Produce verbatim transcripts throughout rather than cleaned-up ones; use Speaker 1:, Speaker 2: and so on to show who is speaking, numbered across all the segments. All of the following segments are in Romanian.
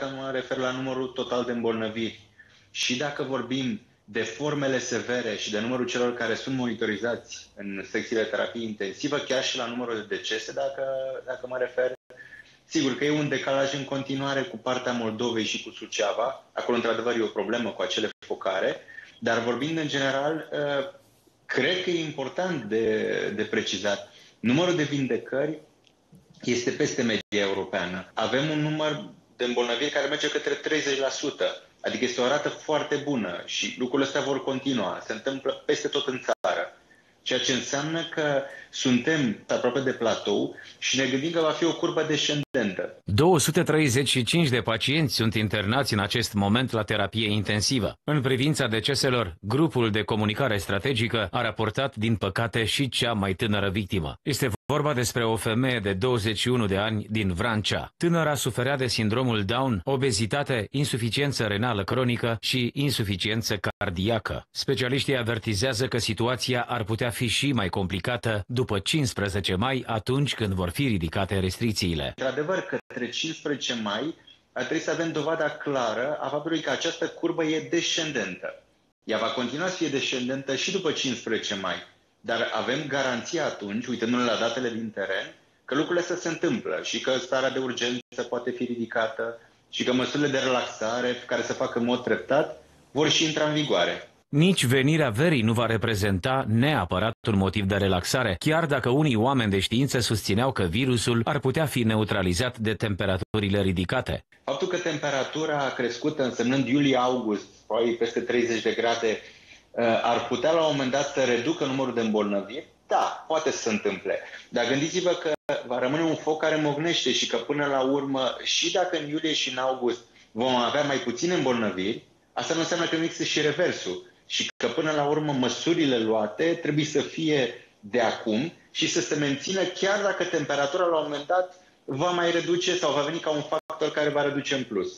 Speaker 1: dacă mă refer la numărul total de îmbolnăviri și dacă vorbim de formele severe și de numărul celor care sunt monitorizați în secțiile de terapie intensivă, chiar și la numărul de decese, dacă, dacă mă refer. Sigur că e un decalaj în continuare cu partea Moldovei și cu Suceava. Acolo, într-adevăr, e o problemă cu acele focare. Dar vorbind în general, cred că e important de, de precizat. Numărul de vindecări este peste media europeană. Avem un număr de îmbolnăviri care merge către treizeci la sută. Adică este o rată foarte bună și lucrurile astea vor continua. Se întâmplă peste tot în țară. Ceea ce înseamnă că suntem aproape de platou și ne gândim că va fi o curbă descendentă.
Speaker 2: două sute treizeci și cinci de pacienți sunt internați în acest moment la terapie intensivă. În privința deceselor, grupul de comunicare strategică a raportat, din păcate, și cea mai tânără victimă. Este vorba despre o femeie de douăzeci și unu de ani din Vrancea. Tânăra suferea de sindromul Down, obezitate, insuficiență renală cronică și insuficiență cardiacă. Specialiștii avertizează că situația ar putea fi și mai complicată după cincisprezece mai, atunci când vor fi ridicate restricțiile.
Speaker 1: Într-adevăr, către cincisprezece mai ar trebui să avem dovada clară a faptului că această curbă e descendentă. Ea va continua să fie descendentă și după cincisprezece mai. Dar avem garanția atunci, uitându-ne la datele din teren, că lucrurile astea se întâmplă și că starea de urgență poate fi ridicată și că măsurile de relaxare, care se fac în mod treptat, vor și intra în vigoare.
Speaker 2: Nici venirea verii nu va reprezenta neapărat un motiv de relaxare, chiar dacă unii oameni de știință susțineau că virusul ar putea fi neutralizat de temperaturile ridicate.
Speaker 1: Faptul că temperatura a crescut însemnând iulie-august, probabil peste treizeci de grade, ar putea la un moment dat să reducă numărul de îmbolnăviri? Da, poate să se întâmple. Dar gândiți-vă că va rămâne un foc care mognește și că până la urmă, și dacă în iulie și în august vom avea mai puține îmbolnăviri, asta nu înseamnă că nu există și reversul. Și că până la urmă măsurile luate trebuie să fie de acum și să se mențină chiar dacă temperatura la un moment dat va mai reduce sau va veni ca un factor care va reduce în plus.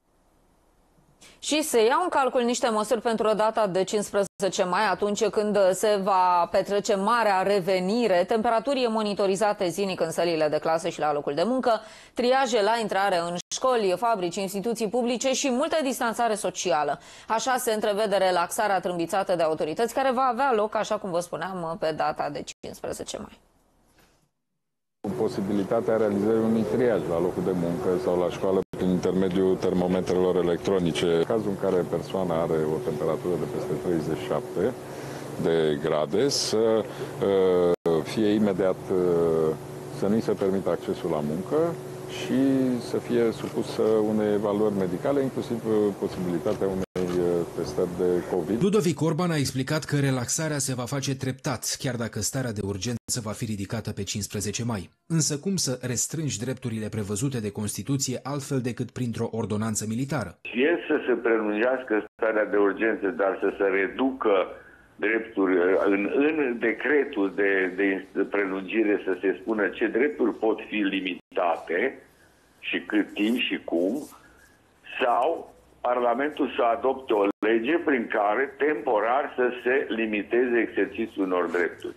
Speaker 3: Și se iau în calcul niște măsuri pentru data de cincisprezece mai, atunci când se va petrece marea revenire, temperaturii monitorizate zilnic în sălile de clasă și la locul de muncă, triaje la intrare în școli, fabrici, instituții publice și multă distanțare socială. Așa se întrevede relaxarea trâmbițată de autorități, care va avea loc, așa cum vă spuneam, pe data de cincisprezece mai.
Speaker 4: Posibilitatea realizării unui triaj la locul de muncă sau la școală prin intermediul termometrelor electronice. În cazul în care persoana are o temperatură de peste treizeci și șapte de grade, să fie imediat, să nu-i se permită accesul la muncă și să fie supusă unei evaluări medicale, inclusiv posibilitatea unei testări de COVID.
Speaker 5: Ludovic Orban a explicat că relaxarea se va face treptat, chiar dacă starea de urgență va fi ridicată pe cincisprezece mai. Însă cum să restrângi drepturile prevăzute de Constituție altfel decât printr-o ordonanță militară?
Speaker 6: Fie să se prelungească starea de urgență, dar să se reducă drepturi în, în decretul de, de, de prelungire, să se spună ce drepturi pot fi limitate și cât timp și cum, sau Parlamentul să adopte o lege prin care temporar să se limiteze exercițiul unor drepturi.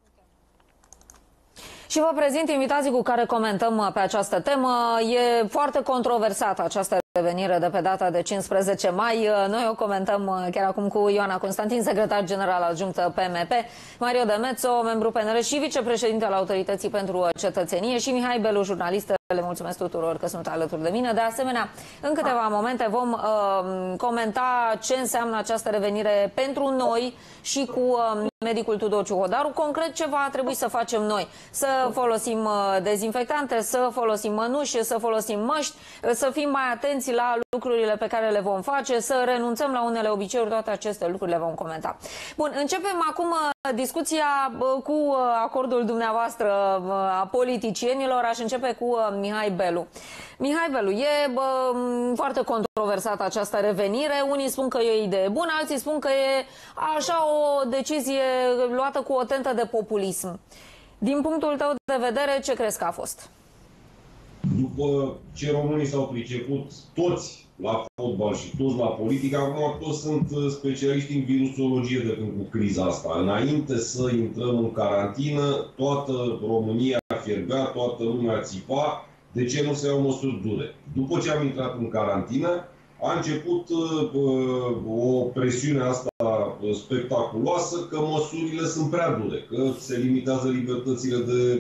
Speaker 3: Și vă prezint invitații cu care comentăm pe această temă. E foarte controversată această revenire de pe data de cincisprezece mai. Noi o comentăm chiar acum cu Ioana Constantin, secretar general adjunct P M P, Mario Demețo, membru P N R și vicepreședinte al Autorității pentru Cetățenie, și Mihai Belu, jurnalist. Le mulțumesc tuturor că sunt alături de mine. De asemenea, în câteva momente vom uh, comenta ce înseamnă această revenire pentru noi și cu uh, medicul Tudor Ciuhodaru. Concret, ce va trebui să facem noi? Să folosim uh, dezinfectante, să folosim mănuși, să folosim măști, uh, să fim mai atenți la lucrurile pe care le vom face, să renunțăm la unele obiceiuri. Toate aceste lucruri le vom comenta. Bun, începem acum uh, discuția uh, cu uh, acordul dumneavoastră uh, a politicienilor. Aș începe cu uh, Mihai Belu. Mihai Belu, e bă, foarte controversată această revenire. Unii spun că e o idee bună, alții spun că e așa o decizie luată cu o tentă de populism. Din punctul tău de vedere, ce crezi că a fost?
Speaker 7: După ce românii s-au priceput toți la fotbal și toți la politică, acum toți sunt specialiști în virusologie de când cu criza asta. Înainte să intrăm în carantină, toată România fierbea, toată lumea țipa De ce nu se iau măsuri dure? După ce am intrat în carantină, a început uh, o presiune asta spectaculoasă că măsurile sunt prea dure, că se limitează libertățile de,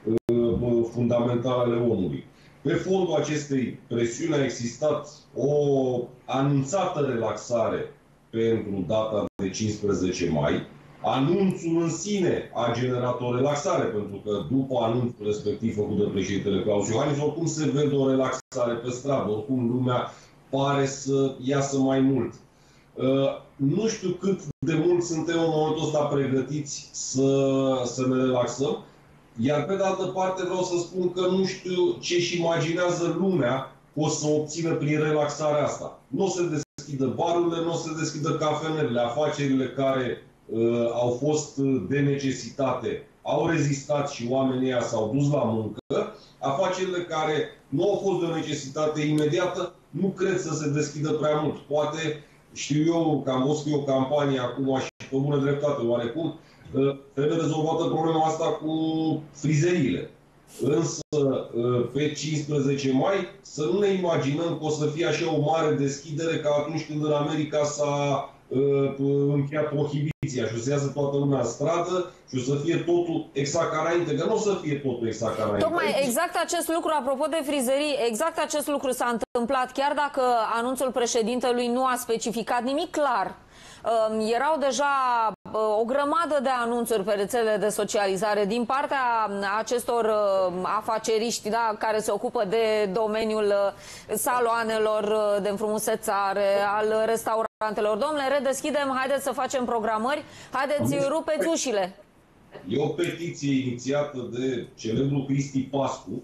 Speaker 7: uh, fundamentale ale omului. Pe fondul acestei presiuni a existat o anunțată relaxare pentru data de cincisprezece mai. Anunțul în sine a generat o relaxare, pentru că după anunțul respectiv făcut de președintele Claus Iohannis, oricum se vede o relaxare pe stradă, oricum lumea pare să iasă mai mult. Uh, nu știu cât de mult suntem în momentul ăsta pregătiți să, să ne relaxăm, iar pe de altă parte vreau să spun că nu știu ce-și imaginează lumea că o să obțină prin relaxarea asta. Nu o să deschidă barurile, nu o să deschidă cafenele, afacerile care uh, au fost de necesitate, au rezistat și oamenii ăia s-au dus la muncă. Afacerile care nu au fost de o necesitate imediată, nu cred să se deschidă prea mult. Poate, știu eu, că am văzut eu o campanie acum și pe bună dreptate, oarecum, trebuie rezolvată problema asta cu frizeriile. Însă, pe cincisprezece mai, să nu ne imaginăm că o să fie așa o mare deschidere ca atunci când în America s-a încheiat prohibiția și o să iasă toată lumea în stradă și o să fie totul exact ca înainte, că nu o să fie totul exact ca înainte.
Speaker 3: Tocmai exact acest lucru, apropo de frizerii, exact acest lucru s-a întâmplat, chiar dacă anunțul președintelui nu a specificat nimic clar. Erau deja o grămadă de anunțuri pe rețelele de socializare din partea acestor afaceriști, da, care se ocupă de domeniul saloanelor de înfrumusețare, al restaurantelor. Domnule, redeschidem, haideți să facem programări, haideți, rupeți ușile.
Speaker 7: E o petiție inițiată de celebrul Cristi Pascu,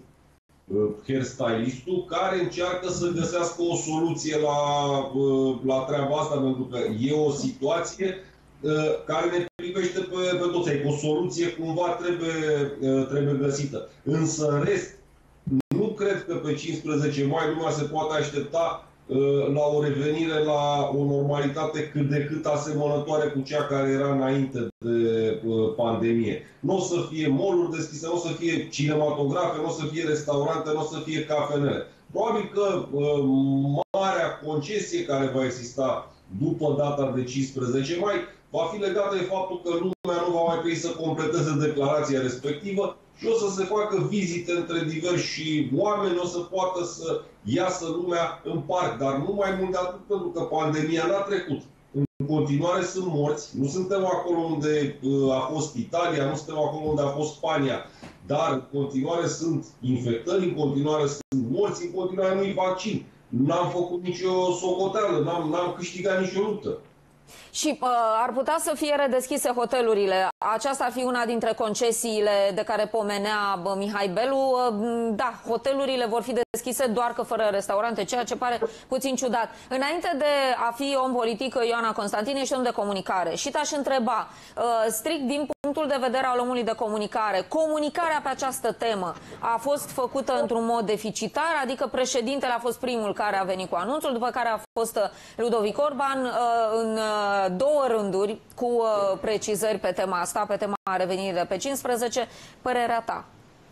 Speaker 7: hairstylistul, care încearcă să găsească o soluție la, la treaba asta, pentru că e o situație care ne privește pe, pe toți. O soluție cumva trebuie, trebuie găsită. Însă, în rest, nu cred că pe cincisprezece mai lumea se poate aștepta la o revenire la o normalitate cât de cât asemănătoare cu cea care era înainte de pandemie. Nu o să fie mall-uri deschise, nu o să fie cinematografe, nu o să fie restaurante, nu o să fie cafenele. Probabil că marea concesie care va exista după data de cincisprezece mai va fi legată de faptul că lumea nu va mai trebui să completeze declarația respectivă și o să se facă vizite între diversi oameni, o să poată să iasă lumea în parc, dar nu mai mult de atât, pentru că pandemia n-a trecut. În continuare sunt morți, nu suntem acolo unde a fost Italia, nu suntem acolo unde a fost Spania, dar în continuare sunt infectări, în continuare sunt morți, în continuare nu-i vaccin. N-am făcut nicio socoteală, n-am, n-am câștigat nicio luptă.
Speaker 3: Și uh, ar putea să fie redeschise hotelurile. Aceasta ar fi una dintre concesiile de care pomenea bă, Mihai Belu. Uh, da, hotelurile vor fi deschise, doar că fără restaurante, ceea ce pare puțin ciudat. Înainte de a fi om politic, Ioana Constantin, ești om de comunicare. Și te-aș întreba, uh, strict din punctul de vedere al omului de comunicare, comunicarea pe această temă a fost făcută într-un mod deficitar, adică președintele a fost primul care a venit cu anunțul, după care a fost Ludovic Orban uh, în uh, două rânduri cu uh, precizări pe tema asta, pe tema revenirii de pe cincisprezece. Părerea ta?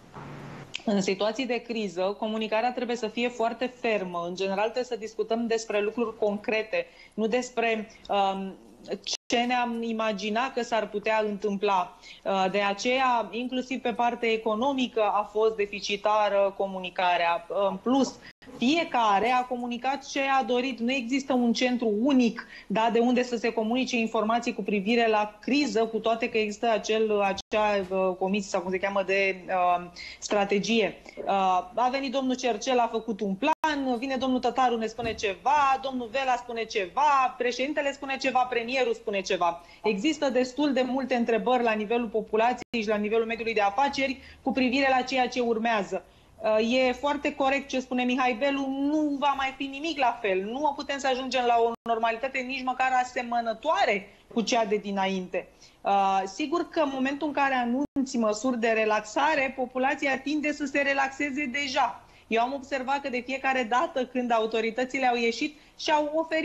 Speaker 8: În situații de criză, comunicarea trebuie să fie foarte fermă. În general trebuie să discutăm despre lucruri concrete, nu despre um, ce ne-am imaginat că s-ar putea întâmpla. De aceea, inclusiv pe partea economică, a fost deficitară comunicarea. În plus, fiecare a comunicat ce a dorit. Nu există un centru unic, da, de unde să se comunice informații cu privire la criză, cu toate că există acel, acea uh, comisie, sau cum se cheamă, de uh, strategie. Uh, a venit domnul Cercel, a făcut un plan, vine domnul Tătaru, ne spune ceva, domnul Vela spune ceva, președintele spune ceva, premierul spune ceva. Există destul de multe întrebări la nivelul populației și la nivelul mediului de afaceri cu privire la ceea ce urmează. E foarte corect ce spune Mihai Belu, nu va mai fi nimic la fel. Nu putem să ajungem la o normalitate nici măcar asemănătoare cu cea de dinainte. Uh, sigur că în momentul în care anunți măsuri de relaxare, populația tinde să se relaxeze deja. Eu am observat că de fiecare dată când autoritățile au ieșit și au oferit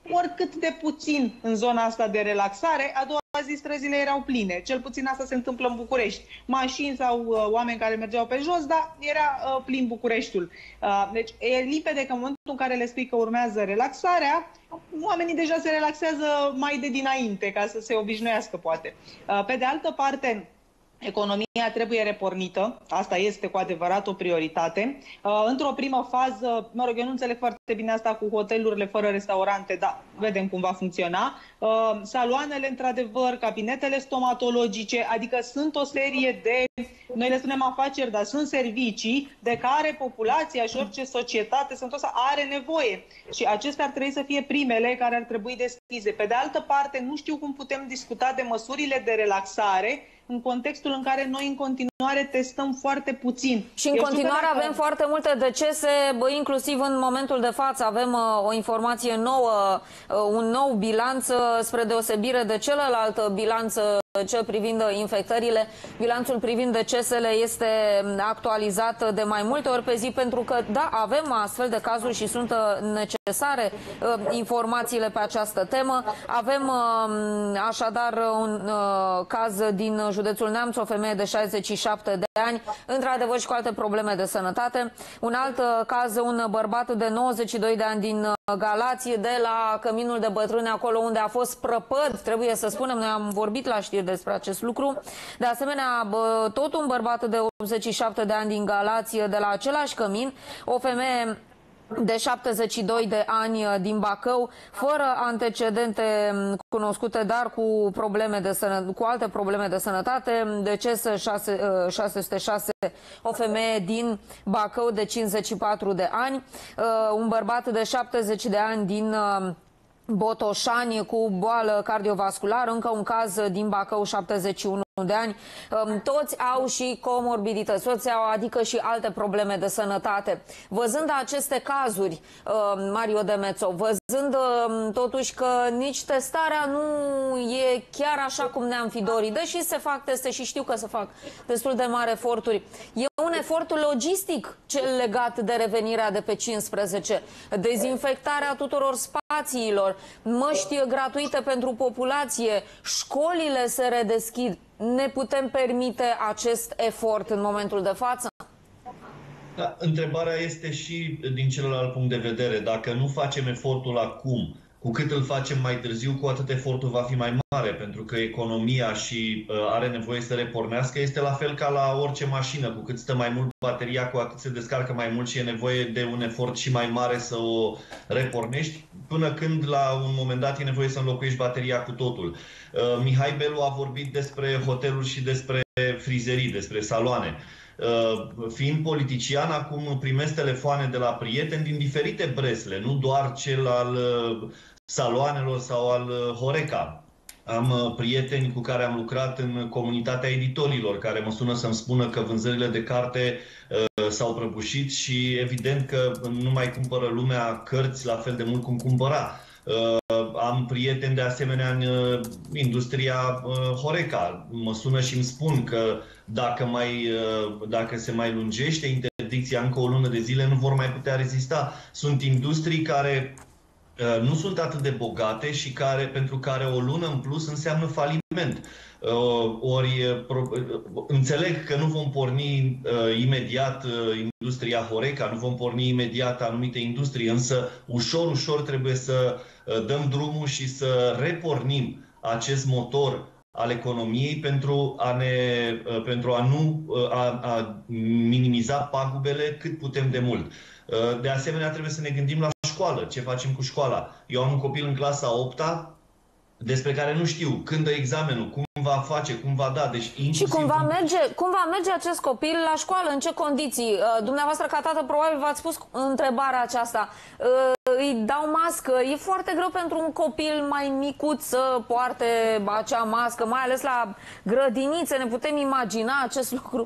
Speaker 8: oricât de puțin în zona asta de relaxare, a doua zi străzile erau pline. Cel puțin asta se întâmplă în București. Mașini sau uh, oameni care mergeau pe jos, dar era uh, plin Bucureștiul. Uh, deci e limpede că în momentul în care le spui că urmează relaxarea, oamenii deja se relaxează mai de dinainte, ca să se obișnuiască, poate. Uh, pe de altă parte, economia trebuie repornită, asta este cu adevărat o prioritate. Uh, într-o primă fază, mă rog, eu nu înțeleg foarte bine asta cu hotelurile fără restaurante, dar vedem cum va funcționa. Uh, saloanele, într-adevăr, cabinetele stomatologice, adică sunt o serie de, noi le spunem afaceri, dar sunt servicii de care populația și orice societate sănătoasă are nevoie. Și acestea ar trebui să fie primele care ar trebui deschise. Pe de altă parte, nu știu cum putem discuta de măsurile de relaxare în contextul în care noi în continuare testăm foarte puțin.
Speaker 3: Și în
Speaker 8: Eu
Speaker 3: continuare
Speaker 8: dacă...
Speaker 3: avem foarte multe decese, bă, inclusiv în momentul de față avem uh, o informație nouă, uh, un nou bilanț, uh, spre deosebire de celălalt bilanț, uh, cel privind infectările. Bilanțul privind decesele este actualizat de mai multe ori pe zi, pentru că, da, avem astfel de cazuri și sunt necesare uh, informațiile pe această temă. Avem uh, așadar un uh, caz din județul Neamț, o femeie de șaizeci și șapte de ani, într-adevăr și cu alte probleme de sănătate. Un alt uh, caz, un bărbat de nouăzeci și doi de ani din uh, Galați, de la Căminul de Bătrâni, acolo unde a fost prăpăd, trebuie să spunem, noi am vorbit la știri despre acest lucru. De asemenea, bă, tot un bărbat de optzeci și șapte de ani din Galați, de la același cămin, o femeie de șaptezeci și doi de ani din Bacău, fără antecedente cunoscute, dar cu probleme de sănă, cu alte probleme de sănătate. Deces șase sute șase, o femeie din Bacău de cincizeci și patru de ani, un bărbat de șaptezeci de ani din Botoșani cu boală cardiovasculară, încă un caz din Bacău, șaptezeci și unu de ani. Toți au și comorbidități, toți au, adică și alte probleme de sănătate. Văzând aceste cazuri, Mario Demețo, văzând totuși că nici testarea nu e chiar așa cum ne-am fi dorit, deși se fac teste și știu că se fac destul de mari eforturi, e un efort logistic cel legat de revenirea de pe cincisprezece, dezinfectarea tuturor spațiilor, măști gratuite pentru populație, școlile se redeschid. Ne putem permite acest efort în momentul de față?
Speaker 9: Da, întrebarea este și din celălalt punct de vedere. Dacă nu facem efortul acum, cu cât îl facem mai târziu, cu atât efortul va fi mai mare, pentru că economia și uh, are nevoie să repornească. Este la fel ca la orice mașină. Cu cât stă mai mult bateria, cu atât se descarcă mai mult și e nevoie de un efort și mai mare să o repornești, până când la un moment dat e nevoie să înlocuiești bateria cu totul. Uh, Mihai Belu a vorbit despre hoteluri și despre frizerii, despre saloane. Uh, fiind politician, acum primesc telefoane de la prieteni din diferite bresle, nu doar cel al uh, saloanelor sau al uh, Horeca. Am uh, prieteni cu care am lucrat în comunitatea editorilor, care mă sună să-mi spună că vânzările de carte uh, s-au prăbușit și evident că nu mai cumpără lumea cărți la fel de mult cum cumpăra. Uh, am prieteni de asemenea în uh, industria uh, Horeca. Mă sună și îmi spun că dacă, mai, uh, dacă se mai lungește interdicția încă o lună de zile, nu vor mai putea rezista. Sunt industrii care uh, nu sunt atât de bogate și care, pentru care o lună în plus înseamnă faliment. Uh, ori uh, înțeleg că nu vom porni uh, imediat uh, industria Horeca, nu vom porni imediat anumite industrii, însă ușor, ușor trebuie să uh, dăm drumul și să repornim acest motor al economiei pentru a, ne, uh, pentru a nu uh, a, a minimiza pagubele cât putem de mult. Uh, de asemenea, trebuie să ne gândim la școală. Ce facem cu școala? Eu am un copil în clasa a opta despre care nu știu când dă examenul, cum va face, cum va da. Deci,
Speaker 3: și cum va, merge, cum va merge acest copil la școală, în ce condiții? Dumneavoastră, ca tată, probabil v-ați pus întrebarea aceasta. Îi dau mască. E foarte greu pentru un copil mai micuț să poarte acea mască, mai ales la grădinițe. Ne putem imagina acest lucru?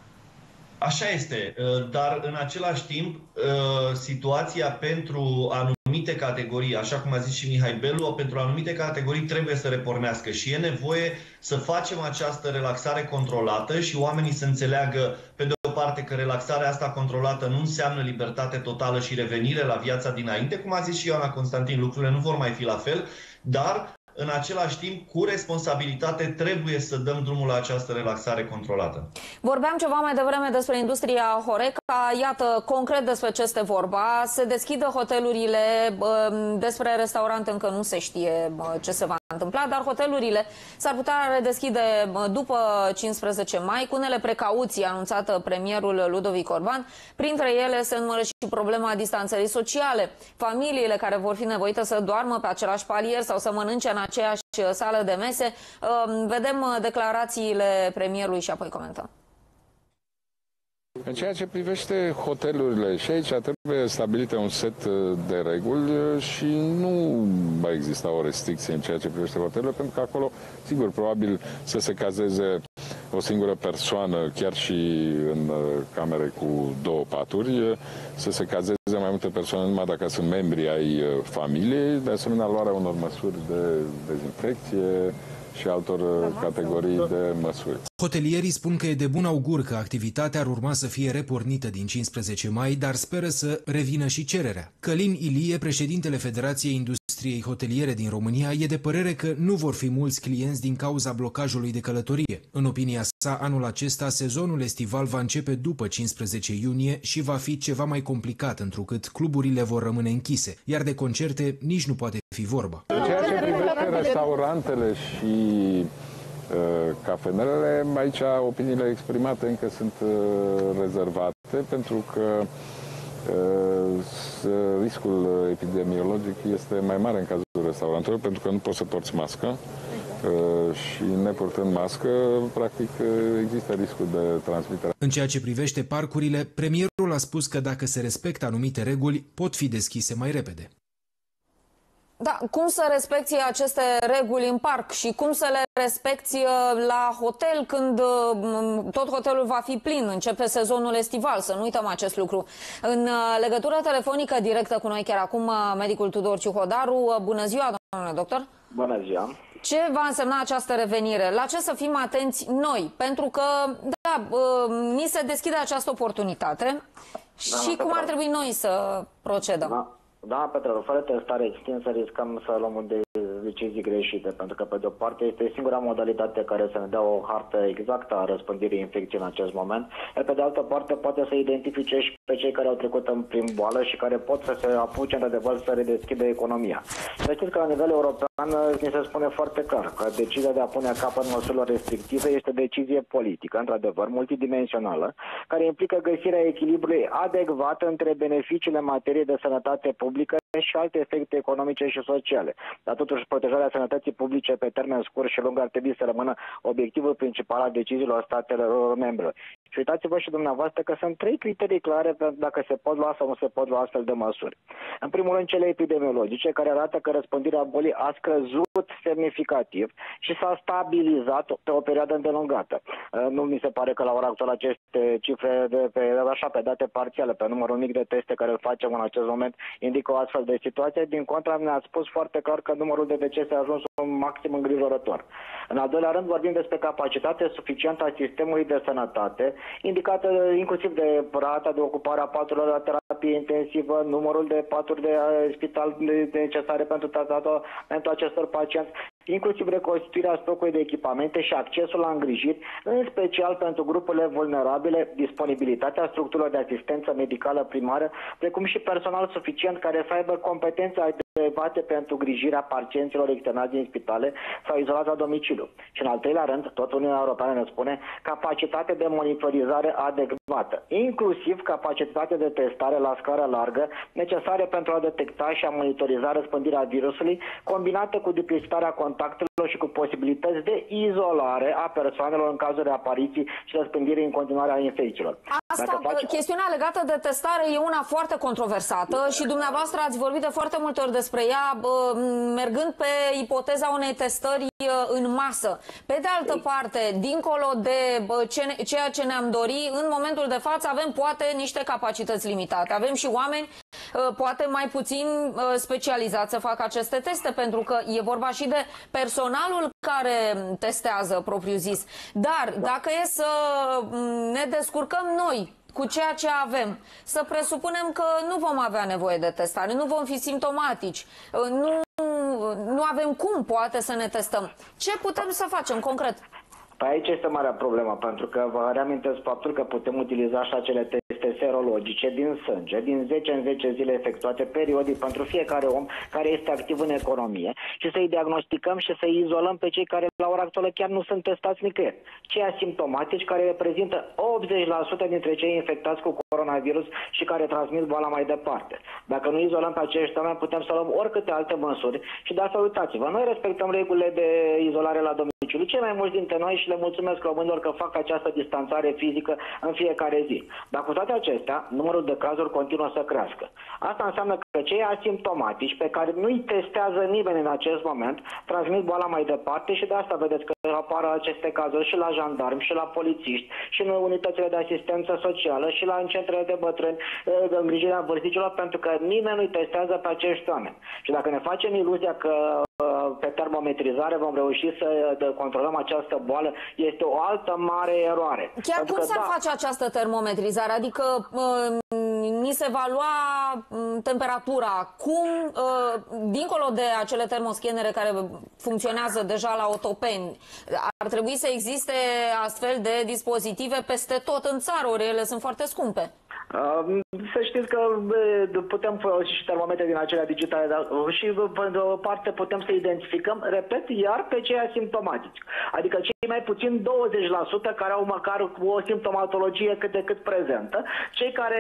Speaker 9: Așa este, dar în același timp situația pentru anumite categorii, așa cum a zis și Mihai Belu, pentru anumite categorii trebuie să repornească și e nevoie să facem această relaxare controlată și oamenii să înțeleagă, pe de o parte că relaxarea asta controlată nu înseamnă libertate totală și revenire la viața dinainte, cum a zis și Ioana Constantin, lucrurile nu vor mai fi la fel, dar în același timp, cu responsabilitate, trebuie să dăm drumul la această relaxare controlată.
Speaker 3: Vorbeam ceva mai devreme despre industria Horeca. Iată, concret despre ce este vorba. Se deschidă hotelurile, despre restaurante încă nu se știe ce se va întâmpla, dar hotelurile s-ar putea redeschide după cincisprezece mai, cu unele precauții anunțată premierul Ludovic Orban. Printre ele se numără și problema distanțării sociale. Familiile care vor fi nevoite să doarmă pe același palier sau să mănânce în aceeași sală de mese. Vedem declarațiile premierului și apoi comentăm.
Speaker 4: În ceea ce privește hotelurile, și aici trebuie stabilite un set de reguli și nu va exista o restricție în ceea ce privește hotelurile, pentru că acolo, sigur, probabil să se cazeze o singură persoană, chiar și în camere cu două paturi, să se cazeze mai multe persoane numai dacă sunt membri ai familiei, de asemenea luarea unor măsuri de dezinfecție și altor categorii de măsuri.
Speaker 5: Hotelierii spun că e de bun augur că activitatea ar urma să fie repornită din cincisprezece mai, dar speră să revină și cererea. Călin Ilie, președintele Federației Industriei Hoteliere din România, e de părere că nu vor fi mulți clienți din cauza blocajului de călătorie. În opinia sa, anul acesta, sezonul estival va începe după cincisprezece iunie și va fi ceva mai complicat, întrucât cluburile vor rămâne închise, iar de concerte nici nu poate fi vorba.
Speaker 4: În ceea ce privește restaurantele și uh, cafenelele, aici opiniile exprimate încă sunt uh, rezervate, pentru că uh, riscul epidemiologic este mai mare în cazul restaurantelor, pentru că nu poți să porți mască uh, și nepurtând mască, practic există riscul de transmitere.
Speaker 5: În ceea ce privește parcurile, premierul a spus că dacă se respectă anumite reguli, pot fi deschise mai repede.
Speaker 3: Da, cum să respecti aceste reguli în parc și cum să le respecti la hotel când tot hotelul va fi plin, începe sezonul estival, să nu uităm acest lucru. În legătură telefonică directă cu noi chiar acum, medicul Tudor Ciuhodaru. Bună ziua, domnule doctor!
Speaker 10: Bună ziua!
Speaker 3: Ce va însemna această revenire? La ce să fim atenți noi? Pentru că, da, ni se deschide această oportunitate
Speaker 10: da,
Speaker 3: și cum ar trebui noi să procedăm?
Speaker 10: Da. Da, Petru, fără testare extinsă riscăm să luăm de decizii greșite, pentru că, pe de-o parte, este singura modalitate care să ne dea o hartă exactă a răspândirii infecției în acest moment, iar pe de altă parte poate să identifice și pe cei care au trecut în prim boală și care pot să se apuce, într-adevăr, să redeschidă economia. Să știți că, la nivel european, ni se spune foarte clar că decizia de a pune capăt măsurilor restrictive este decizie politică, într-adevăr, multidimensională, care implică găsirea echilibrului adecvat între beneficiile în materie de sănătate publică și alte efecte economice și sociale. Dar totuși protejarea sănătății publice pe termen scurt și lung ar trebui să rămână obiectivul principal al deciziilor statelor membre. Și uitați-vă și dumneavoastră că sunt trei criterii clare pentru dacă se pot lua sau nu se pot lua astfel de măsuri. În primul rând, cele epidemiologice, care arată că răspândirea bolii a scăzut semnificativ și s-a stabilizat pe o perioadă îndelungată. Nu mi se pare că la ora actuală aceste cifre de pe, așa, pe date parțiale, pe numărul mic de teste care îl facem în acest moment, indică o astfel de situație. Din contra, ne-a spus foarte clar că numărul de decese a ajuns un maxim îngrijorător. În al doilea rând, vorbim despre capacitate suficientă a sistemului de sănătate, indicată inclusiv de rata de ocupare a paturilor la terapie intensivă, numărul de paturi de spital necesare pentru tratamentul acestor pacienți, inclusiv reconstituirea stocului de echipamente și accesul la îngrijiri, în special pentru grupurile vulnerabile, disponibilitatea structurilor de asistență medicală primară, precum și personal suficient care să aibă competențe adecvate pentru îngrijirea pacienților externați din spitale sau izolați la domiciliu. Și în al treilea rând, tot Uniunea Europeană ne spune, capacitate de monitorizare adecvată, inclusiv capacitate de testare la scară largă, necesare pentru a detecta și a monitoriza răspândirea virusului, combinată cu depistarea contactelor și cu posibilități de izolare a persoanelor în cazul de apariții și răspândirii în continuare a infecțiilor.
Speaker 3: Asta, faci... chestiunea legată de testare e una foarte controversată și dumneavoastră ați vorbit de foarte multe ori despre ea, mergând pe ipoteza unei testări în masă. Pe de altă parte, dincolo de ceea ce ne-am dorit, în momentul de față avem poate niște capacități limitate. Avem și oameni poate mai puțin specializați să facă aceste teste, pentru că e vorba și de personalul care testează propriu-zis. Dar dacă e să ne descurcăm noi cu ceea ce avem, să presupunem că nu vom avea nevoie de testare, nu vom fi simptomatici, nu, nu avem cum poate să ne testăm. Ce putem să facem concret?
Speaker 10: Păi aici este marea problemă, pentru că vă reamintesc faptul că putem utiliza și acele teste serologice din sânge, din zece în zece zile efectuate periodic pentru fiecare om care este activ în economie și să-i diagnosticăm și să-i izolăm pe cei care la ora actuală chiar nu sunt testați nicăieri. Cei asimptomatici care reprezintă optzeci la sută dintre cei infectați cu coronavirus și care transmit boala mai departe. Dacă nu izolăm pe acești oameni, putem să luăm oricâte alte măsuri și de asta uitați-vă, noi respectăm regulile de izolare la domiciliu. Cei mai mulți dintre noi și le mulțumesc românilor că fac această distanțare fizică în fiecare zi. Dar cu toate acestea, numărul de cazuri continuă să crească. Asta înseamnă că cei asimptomatici pe care nu-i testează nimeni în acest moment transmit boala mai departe și de asta vedeți că apară aceste cazuri și la jandarmi, și la polițiști, și în unitățile de asistență socială, și la în centrele de bătrâni, de îngrijirea vârstnicilor, pentru că nimeni nu-i testează pe acești oameni. Și dacă ne facem iluzia că pe termometrizare vom reuși să controlăm această boală, este o altă mare eroare.
Speaker 3: Chiar cum s-ar da. face această termometrizare? Adică ni se va lua temperatura, cum, dincolo de acele termoscanere care funcționează deja la Otopeni, ar trebui să existe astfel de dispozitive peste tot în țară, ori ele sunt foarte scumpe.
Speaker 10: Să știți că putem folosi și termometre din acelea digitale, dar și pe o parte putem să identificăm, repet, iar pe cei asimptomatici. Adică cei mai puțin douăzeci la sută care au măcar o simptomatologie cât de cât prezentă, cei care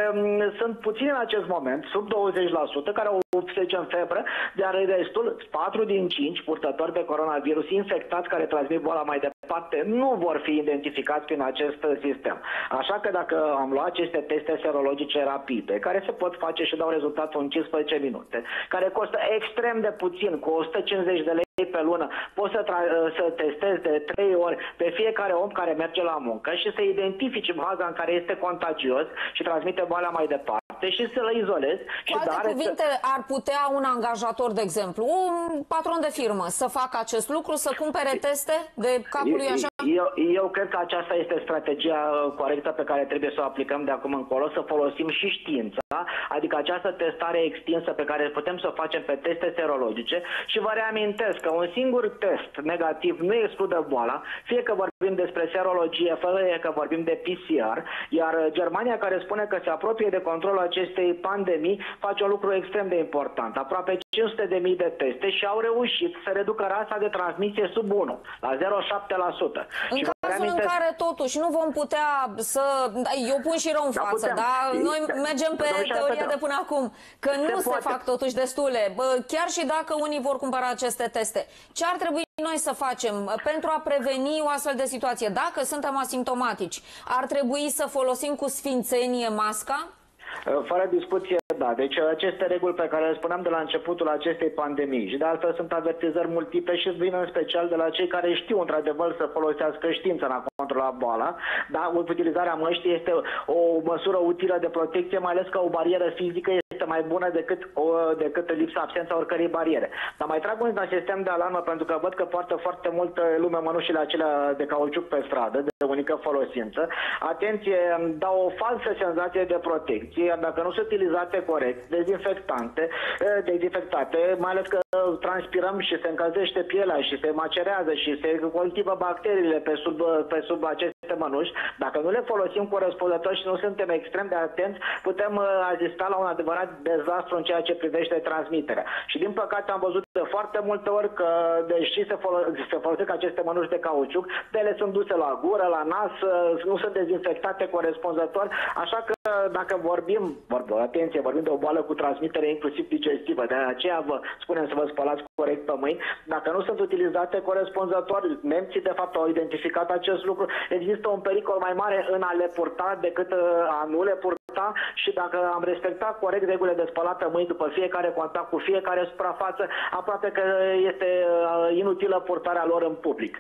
Speaker 10: sunt puțini în acest moment, sub douăzeci la sută, care au, să zicem, febră, dar restul, patru din cinci purtători de coronavirus infectați care transmit boala mai departe, nu vor fi identificați prin acest sistem. Așa că dacă am luat aceste teste serologice rapide, care se pot face și dau rezultatul în cincisprezece minute, care costă extrem de puțin, cu o sută cincizeci de lei pe lună, poți să, să testezi de trei ori pe fiecare om care merge la muncă și să identifici baza în care este contagios și transmite boala mai departe și să-l izolezi.
Speaker 3: Cu alte cuvinte, să... ar putea un angajator, de exemplu, un patron de firmă, să facă acest lucru, să cumpere teste de capul lui așa?
Speaker 10: Eu, eu cred că aceasta este strategia corectă pe care trebuie să o aplicăm de acum încolo, să folosim și știința, adică această testare extinsă pe care putem să o facem pe teste serologice și vă reamintesc că un singur test negativ nu exclude boala, fie că vorbim despre serologie, fie că vorbim de P C R, iar Germania, care spune că se apropie de controlul acestei pandemii, face un lucru extrem de important. Aproape cinci sute de mii de teste și au reușit să reducă rata de transmisie sub unu, la zero virgulă șapte la sută.
Speaker 3: În și cazul reamintesc... în care totuși nu vom putea să... Eu pun și rău în da, față, dar noi mergem pe teoria de până acum, că nu se, se fac totuși destule. Bă, chiar și dacă unii vor cumpăra aceste teste, ce ar trebui noi să facem pentru a preveni o astfel de situație? Dacă suntem asimptomatici, ar trebui să folosim cu sfințenie masca?
Speaker 10: Fără discuție, da. Deci aceste reguli pe care le spuneam de la începutul acestei pandemii și de altfel sunt avertizări multiple și vin în special de la cei care știu într-adevăr să folosească știința în a controla boala, dar utilizarea măștii este o măsură utilă de protecție, mai ales că o barieră fizică este mai bună decât, o, decât lipsa, absența oricărei bariere. Dar mai trag un sistem de alarmă pentru că văd că poartă foarte multă lume mănușile acelea de cauciuc pe stradă, de unică folosință. Atenție, dau o falsă senzație de protecție, iar dacă nu sunt utilizate corect, dezinfectante, dezinfectate, mai ales că transpirăm și se încălzește pielea și se macerează și se cultivă bacteriile pe sub, pe sub aceste mănuși, dacă nu le folosim corespunzător și nu suntem extrem de atenți, putem asista la un adevărat dezastru în ceea ce privește transmiterea. Și din păcate am văzut de foarte multe ori că, deși se, folo se folosesc aceste mănuși de cauciuc, ele sunt duse la gură, la nas, nu sunt dezinfectate corespunzător, așa că dacă vorbim, vorbim, atenție, vorbim de o boală cu transmitere inclusiv digestivă, de aceea vă spunem să vă spălați corect pe mâini, dacă nu sunt utilizate corespunzător, nemții de fapt au identificat acest lucru, există un pericol mai mare în a le purta decât a nu le purta și dacă am respectat corect regulile de spălat pe mâini după fiecare contact cu fiecare suprafață, aproape că este inutilă purtarea lor în public.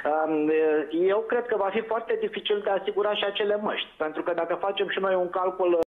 Speaker 10: Eu cred că va fi foarte dificil de asigurat și acele măști, pentru că dacă facem și noi un calcul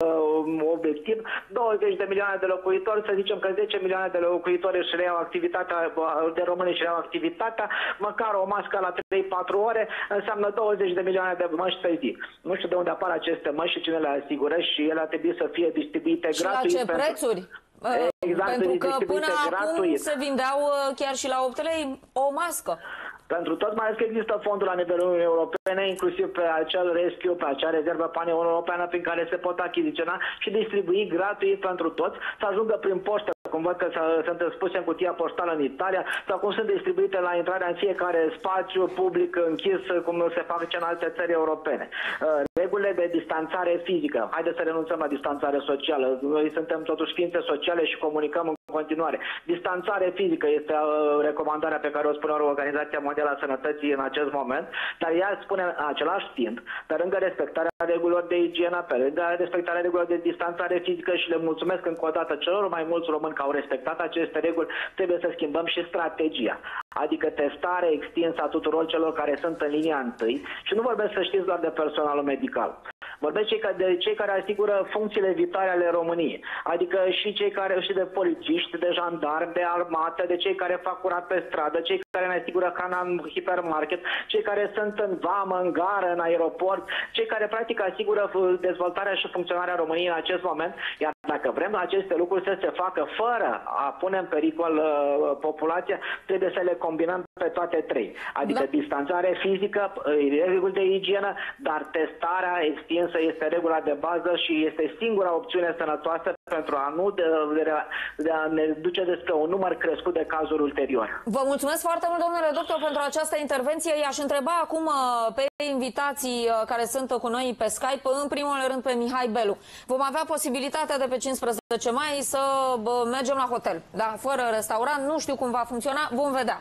Speaker 10: obiectiv, douăzeci de milioane de locuitori, să zicem că zece milioane de locuitori își reiau activitatea, de români își reiau activitatea, măcar o mască la trei patru ore înseamnă douăzeci de milioane de măști pe zi. Nu știu de unde apar aceste măști și cine le asigură și ele ar trebui să fie distribuite
Speaker 3: și
Speaker 10: gratuit.
Speaker 3: Și la ce
Speaker 10: pentru...
Speaker 3: prețuri?
Speaker 10: Exact,
Speaker 3: pentru că până
Speaker 10: gratuit.
Speaker 3: acum se vindeau chiar și la opt lei o mască.
Speaker 10: Pentru tot, mai ales că există fonduri la nivelul Uniunii Europene, inclusiv pe acel rescue, pe acea rezervă pan-europeană prin care se pot achiziționa și distribui gratuit pentru toți, să ajungă prin poștă, cum văd că sunt spuse în cutia poștală în Italia, sau cum sunt distribuite la intrarea în fiecare spațiu public închis, cum se face în alte țări europene. Regulile de distanțare fizică. Haideți să renunțăm la distanțare socială. Noi suntem totuși ființe sociale și comunicăm în continuare. Distanțare fizică este recomandarea pe care o spune Organizația Mondială a Sănătății în acest moment, dar ea spune în același timp, pe lângă respectarea regulilor de igienă, pe lângă respectarea regulilor de distanțare fizică, și le mulțumesc încă o dată celor mai mulți români că au respectat aceste reguli, trebuie să schimbăm și strategia. Adică testare extinsă a tuturor celor care sunt în linia întâi, și nu vorbesc, să știți, doar de personalul medical. Vorbesc de cei care asigură funcțiile vitale ale României, adică și cei care, și de polițiști, de jandarmi, de armată, de cei care fac curat pe stradă, cei care ne asigură hrana în hipermarket, cei care sunt în vamă, în gară, în aeroport, cei care practic asigură dezvoltarea și funcționarea României în acest moment. Iar dacă vrem aceste lucruri să se facă fără a pune în pericol uh, populația, trebuie să le combinăm pe toate trei. Adică da. Distanțare fizică, reguli de igienă, dar testarea extinsă este regula de bază și este singura opțiune sănătoasă pentru a nu de, de, de a ne duce despre un număr crescut de cazuri ulterior.
Speaker 3: Vă mulțumesc foarte mult, domnule doctor, pentru această intervenție. I-aș întreba acum pe invitații care sunt cu noi pe Skype, în primul rând pe Mihai Belu. Vom avea posibilitatea de pe cincisprezece mai să mergem la hotel, da? Fără restaurant, nu știu cum va funcționa, vom vedea.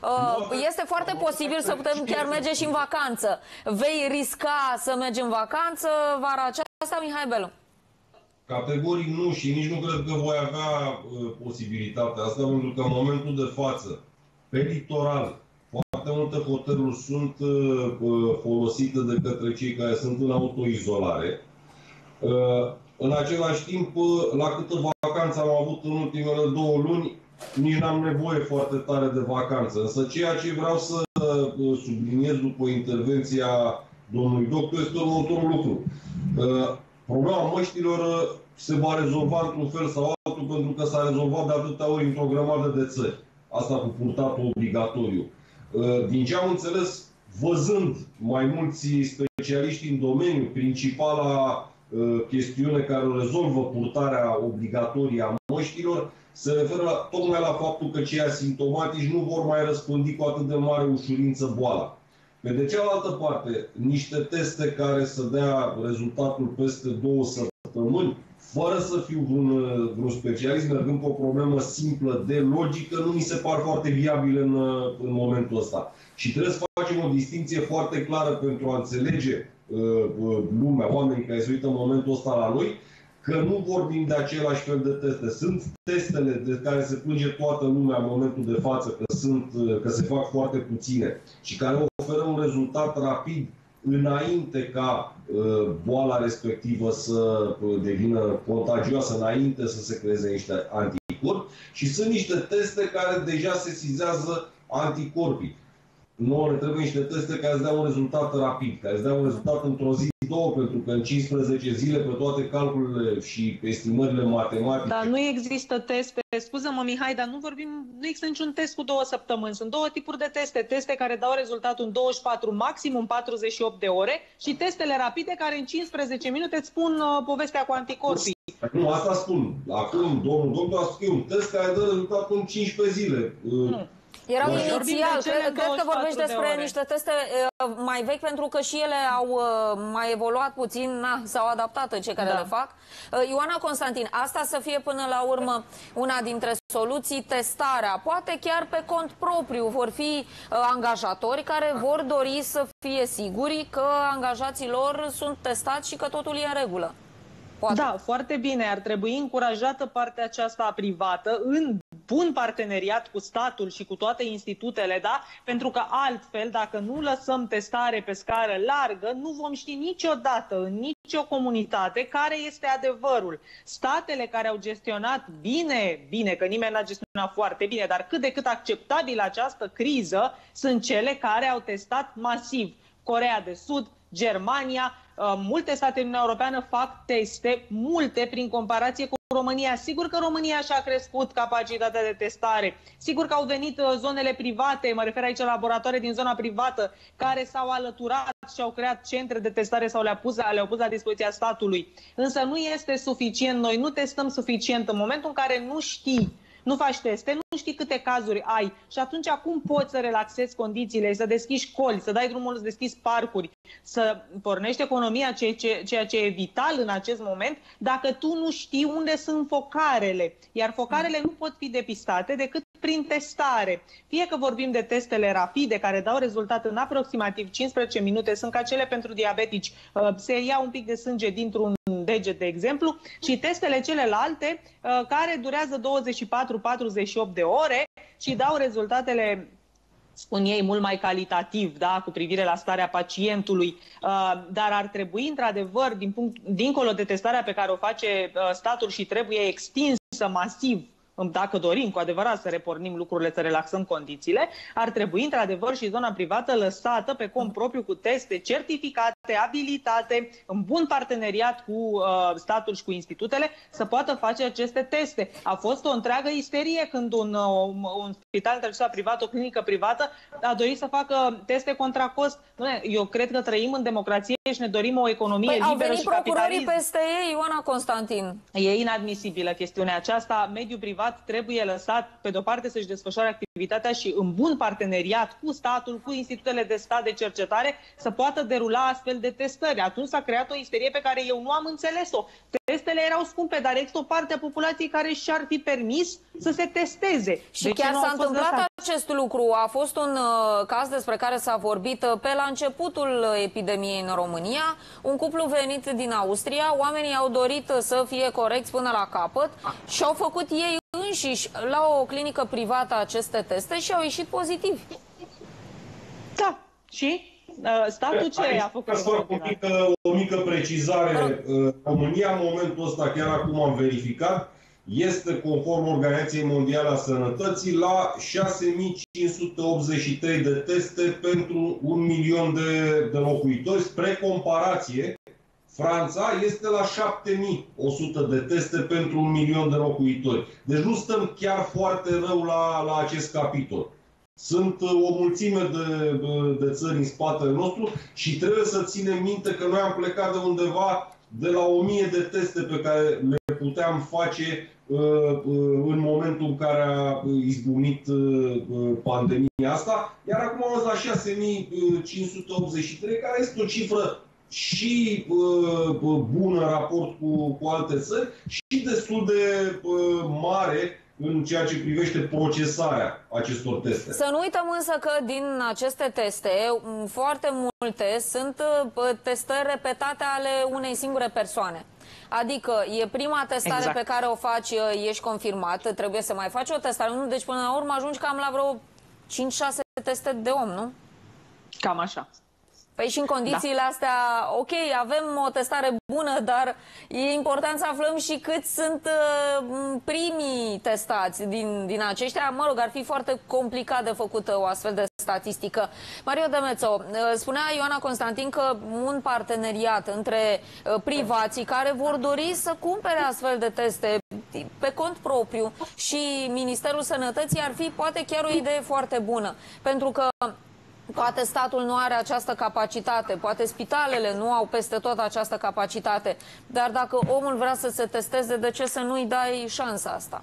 Speaker 3: Este foarte posibil să putem chiar merge și în vacanță. Vei risca să mergi în vacanță vara aceasta, Mihai Belu?
Speaker 7: Categoric nu, și nici nu cred că voi avea uh, posibilitatea asta, pentru că în momentul de față, pe litoral, foarte multe hoteluri sunt uh, folosite de către cei care sunt în autoizolare. Uh, în același timp, uh, la câtă vacanță am avut în ultimele două luni, nici n-am nevoie foarte tare de vacanță. Însă ceea ce vreau să uh, subliniez după intervenția domnului doctor este următorul lucru. Uh, Problema măștilor se va rezolva într-un fel sau altul, pentru că s-a rezolvat de atâtea ori într-o grămadă de țări. Asta cu purtatul obligatoriu. Din ce am înțeles, văzând mai mulți specialiști în domeniu, principala chestiune care o rezolvă purtarea obligatorie a măștilor se referă tocmai la faptul că cei asimptomatici nu vor mai răspândi cu atât de mare ușurință boala. Pe de cealaltă parte, niște teste care să dea rezultatul peste două săptămâni, fără să fiu vreun, vreun specialist, mergând pe o problemă simplă de logică, nu mi se par foarte viabile în, în momentul ăsta. Și trebuie să facem o distinție foarte clară pentru a înțelege uh, lumea, oamenii care se uită în momentul ăsta la noi, că nu vorbim de același fel de teste. Sunt testele de care se plânge toată lumea în momentul de față, că, sunt, că se fac foarte puține și care oferă un rezultat rapid înainte ca uh, boala respectivă să devină contagioasă, înainte să se creeze niște anticorpi, și sunt niște teste care deja sesizează anticorpii. Nouă ne trebuie niște teste care îți dea un rezultat rapid, care îți dea un rezultat într-o zi, două, pentru că în cincisprezece zile, pe toate calculele și estimările matematice...
Speaker 8: Dar nu există teste, scuză-mă Mihai, dar nu vorbim, nu există niciun test cu două săptămâni. Sunt două tipuri de teste. Teste care dau rezultatul în douăzeci și patru, maximum patruzeci și opt de ore, și testele rapide care în cincisprezece minute îți spun uh, povestea cu anticorpii.
Speaker 7: Nu, asta spun. Acum, domnul doctor a spus un test care dă rezultatul în cincisprezece zile.
Speaker 3: Nu. Erau da. Inițial, cred, cred că vorbești despre de niște teste uh, mai vechi, pentru că și ele au uh, mai evoluat puțin, s-au adaptat cei care da. le fac. Uh, Ioana Constantin, asta să fie până la urmă una dintre soluții, testarea. Poate chiar pe cont propriu vor fi uh, angajatori care vor dori să fie siguri că angajații lor sunt testați și că totul e în regulă. Poate.
Speaker 8: Da, foarte bine. Ar trebui încurajată partea aceasta privată în bun parteneriat cu statul și cu toate institutele, da? Pentru că altfel, dacă nu lăsăm testare pe scară largă, nu vom ști niciodată în nicio comunitate care este adevărul. Statele care au gestionat bine, bine, că nimeni n-a gestionat foarte bine, dar cât de cât acceptabil această criză, sunt cele care au testat masiv. Coreea de Sud, Germania, multe state din Uniunea Europeană fac teste, multe prin comparație cu România. Sigur că România și-a crescut capacitatea de testare. Sigur că au venit zonele private, mă refer aici la laboratoare din zona privată, care s-au alăturat și au creat centre de testare sau le-au pus, le-au pus la dispoziția statului. Însă nu este suficient, noi nu testăm suficient în momentul în care nu știi, nu faci teste, nu știi câte cazuri ai și atunci cum poți să relaxezi condițiile, să deschizi școli, să dai drumul să deschizi parcuri, să pornești economia, ceea ce, ceea ce e vital în acest moment, dacă tu nu știi unde sunt focarele. Iar focarele nu pot fi depistate decât prin testare. Fie că vorbim de testele rapide, care dau rezultat în aproximativ cincisprezece minute, sunt ca cele pentru diabetici, se ia un pic de sânge dintr-un deget, de exemplu, și testele celelalte care durează douăzeci și patru patruzeci și opt de ore și dau rezultatele, spun ei, mult mai calitativ, da, cu privire la starea pacientului, dar ar trebui, într-adevăr, din punct, dincolo de testarea pe care o face statul și trebuie extinsă masiv, dacă dorim cu adevărat să repornim lucrurile, să relaxăm condițiile, ar trebui într-adevăr și zona privată lăsată pe cont propriu cu teste certificate, abilitate, în bun parteneriat cu uh, statul și cu institutele, să poată face aceste teste. A fost o întreagă isterie când un, uh, un spital intervențional privat, o clinică privată, a dorit să facă teste contra cost. Eu cred că trăim în democrație și ne dorim o economie
Speaker 3: păi
Speaker 8: liberă și capitalism.
Speaker 3: au venit procurorii peste ei, Ioana Constantin.
Speaker 8: E inadmisibilă chestiunea aceasta. Mediul privat trebuie lăsat, pe de-o parte, să-și desfășoare activitatea și în bun parteneriat cu statul, cu institutele de stat de cercetare, să poată derula astfel de testări. Atunci s-a creat o isterie pe care eu nu am înțeles-o. Testele erau scumpe, dar există o parte a populației care și-ar fi permis să se testeze.
Speaker 3: Și
Speaker 8: de
Speaker 3: chiar s-a întâmplat
Speaker 8: lăsat?
Speaker 3: acest lucru. A fost un uh, caz despre care s-a vorbit uh, pe la începutul epidemiei în România. Un cuplu venit din Austria, oamenii au dorit uh, să fie corecți până la capăt și au făcut ei înșiși la o clinică privată aceste teste și au ieșit pozitivi.
Speaker 8: Da. Și statul ce a făcut?
Speaker 7: O mică, o mică precizare. România, în momentul ăsta, chiar acum am verificat, este, conform Organizației Mondiale a Sănătății, la șase mii cinci sute optzeci și trei de teste pentru un milion de, de locuitori. Spre comparație, Franța este la șapte mii o sută de teste pentru un milion de locuitori. Deci nu stăm chiar foarte rău la, la acest capitol. Sunt o mulțime de, de, de țări în spatele nostru și trebuie să ținem minte că noi am plecat de undeva de la o mie de teste pe care le puteam face uh, uh, în momentul în care a izbucnit uh, pandemia asta, iar acum am la șase mii cinci sute optzeci și trei, care este o cifră și uh, bună în raport cu, cu alte țări și destul de uh, mare în ceea ce privește procesarea acestor teste.
Speaker 3: Să nu uităm însă că din aceste teste, foarte multe sunt testări repetate ale unei singure persoane. Adică e prima testare exact. pe care o faci, ești confirmat, trebuie să mai faci o testare. Nu? Deci până la urmă ajungi cam la vreo cinci șase teste de om, nu?
Speaker 8: Cam așa.
Speaker 3: Păi și în condițiile da. astea, ok, avem o testare bună, dar e important să aflăm și cât sunt uh, primii testați din, din aceștia. Mă rog, ar fi foarte complicat de făcut o astfel de statistică. Mario Demețo, uh, spunea Ioana Constantin că un parteneriat între uh, privații care vor dori să cumpere astfel de teste pe cont propriu și Ministerul Sănătății ar fi poate chiar o idee foarte bună, pentru că poate statul nu are această capacitate, poate spitalele nu au peste tot această capacitate, dar dacă omul vrea să se testeze, de ce să nu-i dai șansa asta?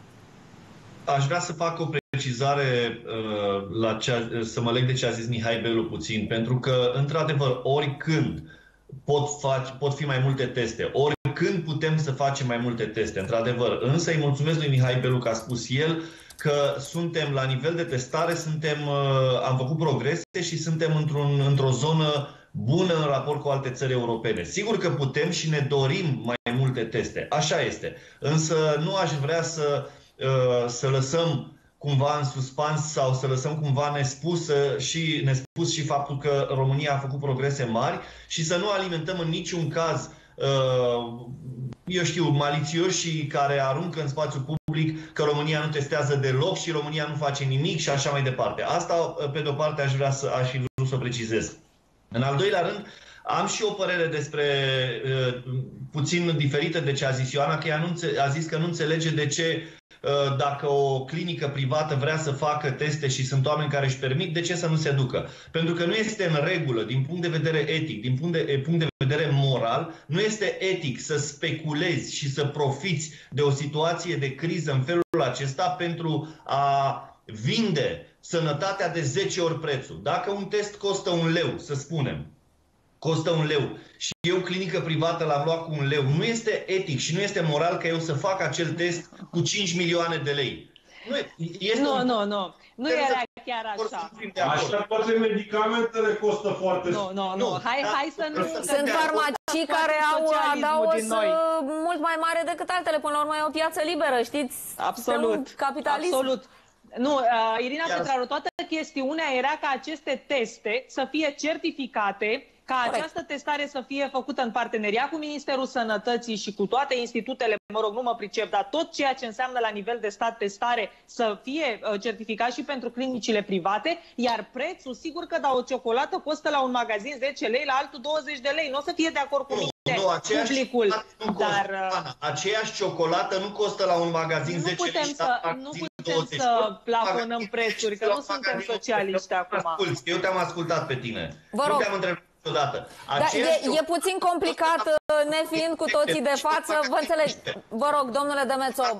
Speaker 9: Aș vrea să fac o precizare, uh, la cea, să mă leg de ce a zis Mihai Belu puțin, pentru că, într-adevăr, oricând pot, face, pot fi mai multe teste, oricând putem să facem mai multe teste, într-adevăr. Însă îi mulțumesc lui Mihai Belu că a spus el că suntem la nivel de testare, suntem, am făcut progrese și suntem într-un, într-o zonă bună în raport cu alte țări europene. Sigur că putem și ne dorim mai multe multe teste. Așa este. Însă nu aș vrea să, să lăsăm cumva în suspans sau să lăsăm cumva nespus și, nespus și faptul că România a făcut progrese mari și să nu alimentăm în niciun caz, eu știu, malițioșii care aruncă în spațiu public că România nu testează deloc și România nu face nimic și așa mai departe. Asta, pe de-o parte, aș vrea să, aș fi vrut să precizez. În al doilea rând, am și o părere despre uh, puțin diferită de ce a zis Ioana, că ea nu a zis că nu înțelege de ce uh, dacă o clinică privată vrea să facă teste și sunt oameni care își permit, de ce să nu se ducă? Pentru că nu este în regulă, din punct de vedere etic, din punct de, punct de vedere moral, nu este etic să speculezi și să profiți de o situație de criză în felul acesta pentru a vinde sănătatea de zece ori prețul. Dacă un test costă un leu, să spunem, costă un leu și eu, clinică privată, l-am luat cu un leu, nu este etic și nu este moral că eu să fac acel test cu cinci milioane de lei. Nu, este
Speaker 8: nu,
Speaker 9: un...
Speaker 8: nu, nu. Nu era chiar așa.
Speaker 7: Așa toate medicamentele costă foarte...
Speaker 8: Nu, nu, nu. Hai, hai să nu...
Speaker 3: Sunt farmacii care au adaos mult mai mare decât altele. Până la urmă e o piață liberă, știți?
Speaker 8: Absolut.
Speaker 3: Capitalism.
Speaker 8: Absolut. Nu, uh, Irina Petraru, toată chestiunea era ca aceste teste să fie certificate, ca Corect. această testare să fie făcută în parteneriat cu Ministerul Sănătății și cu toate institutele, mă rog, nu mă pricep, dar tot ceea ce înseamnă la nivel de stat testare să fie uh, certificat și pentru clinicile private, iar prețul, sigur că da, o ciocolată costă la un magazin zece lei, la altul douăză de lei. Nu o să fie de acord cu mine.
Speaker 9: Nu, aceeași
Speaker 8: publicul,
Speaker 9: nu costă,
Speaker 8: dar
Speaker 9: Ana, aceeași ciocolată nu costă la un magazin
Speaker 8: nu
Speaker 9: zece
Speaker 8: putem
Speaker 9: lei,
Speaker 8: să, nu putem să plafonăm prețuri, că nu suntem socialiști acum.
Speaker 9: Ascult, eu te-am ascultat pe tine.
Speaker 3: Vă rog.
Speaker 9: Nu te-am întrebat niciodată.
Speaker 3: Da, e, e puțin complicat, nefiind cu toții de față, vă înțeleg. Vă rog, domnule Demețo.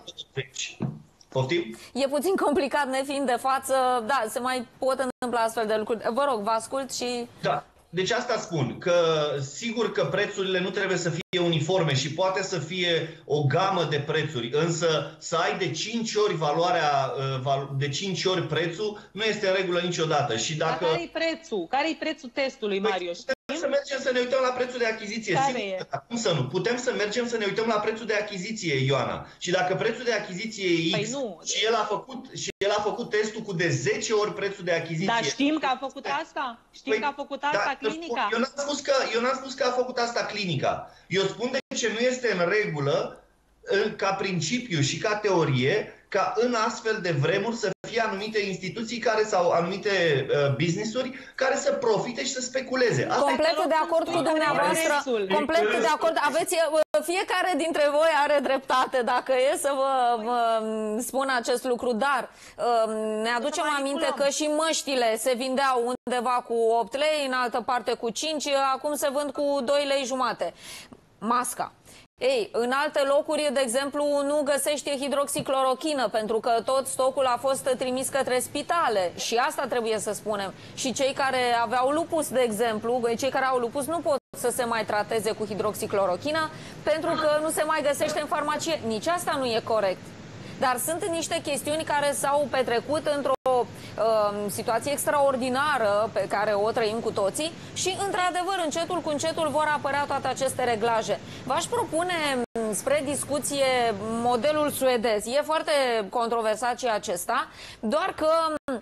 Speaker 9: Poftim?
Speaker 3: E puțin complicat, nefiind de față, da, se mai pot întâmpla astfel de lucruri. Vă rog, vă ascult și...
Speaker 9: Da. Deci asta spun, că sigur că prețurile nu trebuie să fie uniforme și poate să fie o gamă de prețuri, însă să ai de cinci ori valoarea, de cinci ori prețul, nu este în regulă niciodată. Și dacă...
Speaker 8: Dar care-i prețul? Care-i prețul testului, Marius?
Speaker 9: Putem să mergem să ne uităm la prețul de achiziție.
Speaker 8: Care
Speaker 9: sigur,
Speaker 8: e?
Speaker 9: Cum să nu? Putem să mergem să ne uităm la prețul de achiziție, Ioana. Și dacă prețul de achiziție e X,
Speaker 8: păi nu.
Speaker 9: și, el a făcut, și el a făcut testul cu de zece ori prețul de achiziție...
Speaker 8: Dar știm că a făcut asta? Știm păi, că a făcut asta da, clinica?
Speaker 9: Eu n-am spus, că, eu n-am spus că a făcut asta clinica. Eu spun de ce nu este în regulă, ca principiu și ca teorie, ca în astfel de vremuri să fie anumite instituții care sau anumite uh, business-uri care să profite și să speculeze. Asta
Speaker 3: complet de acord cu dumneavoastră. Complet de acord. Aveți, fiecare dintre voi are dreptate, dacă e să vă, vă spun acest lucru, dar uh, ne aducem aminte că și măștile se vindeau undeva cu opt lei, în altă parte cu cinci, acum se vând cu doi lei jumate. Masca. Ei, în alte locuri, de exemplu, nu găsești hidroxiclorochină, pentru că tot stocul a fost trimis către spitale. Și asta trebuie să spunem. Și cei care aveau lupus, de exemplu, cei care au lupus nu pot să se mai trateze cu hidroxiclorochină, pentru că nu se mai găsește în farmacie. Nici asta nu e corect. Dar sunt niște chestiuni care s-au petrecut într-o uh, situație extraordinară pe care o trăim cu toții și, într-adevăr, încetul cu încetul vor apărea toate aceste reglaje. V-aș propune spre discuție modelul suedez. E foarte controversat și acesta, doar că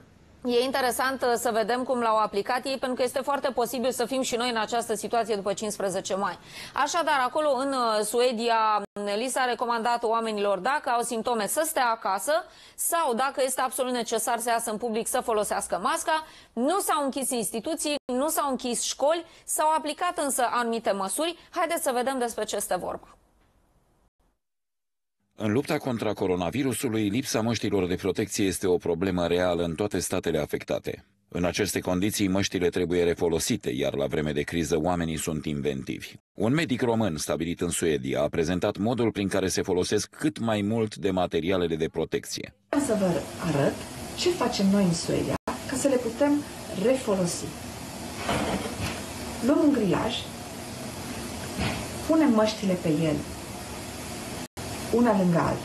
Speaker 3: e interesant să vedem cum l-au aplicat ei, pentru că este foarte posibil să fim și noi în această situație după cincisprezece mai. Așadar, acolo în Suedia li s-a recomandat oamenilor, dacă au simptome, să stea acasă sau, dacă este absolut necesar să iasă în public, să folosească masca. Nu s-au închis instituții, nu s-au închis școli, s-au aplicat însă anumite măsuri. Haideți să vedem despre ce este vorba.
Speaker 11: În lupta contra coronavirusului, lipsa măștilor de protecție este o problemă reală în toate statele afectate. În aceste condiții, măștile trebuie refolosite, iar la vreme de criză oamenii sunt inventivi. Un medic român stabilit în Suedia a prezentat modul prin care se folosesc cât mai mult de materialele de protecție.
Speaker 12: Să vă arăt ce facem noi în Suedia ca să le putem refolosi. Luăm un grilaj, punem măștile pe el, una lângă alta,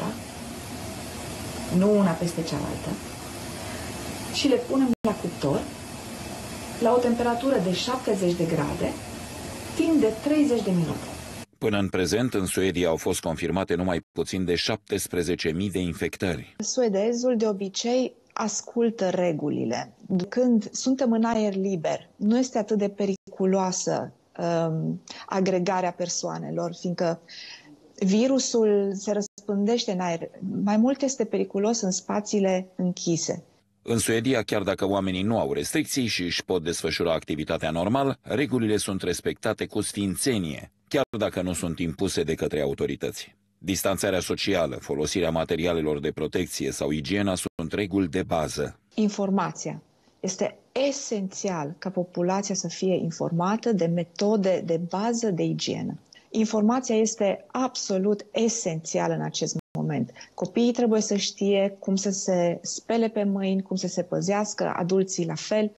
Speaker 12: nu una peste cealaltă, și le punem la cuptor la o temperatură de șaptezeci de grade timp de treizeci de minute.
Speaker 11: Până în prezent, în Suedia au fost confirmate numai puțin de șaptesprezece mii de infectări.
Speaker 12: Suedezul de obicei ascultă regulile. Când suntem în aer liber, nu este atât de periculoasă um, agregarea persoanelor, fiindcă virusul se răspândește în aer. Mai mult este periculos în spațiile închise.
Speaker 11: În Suedia, chiar dacă oamenii nu au restricții și își pot desfășura activitatea normal, regulile sunt respectate cu sfințenie, chiar dacă nu sunt impuse de către autorități. Distanțarea socială, folosirea materialelor de protecție sau igiena sunt reguli de bază.
Speaker 12: Informația. Este esențial ca populația să fie informată de metode de bază de igienă. Informația este absolut esențială în acest moment. Copiii trebuie să știe cum să se spele pe mâini, cum să se păzească, adulții la fel.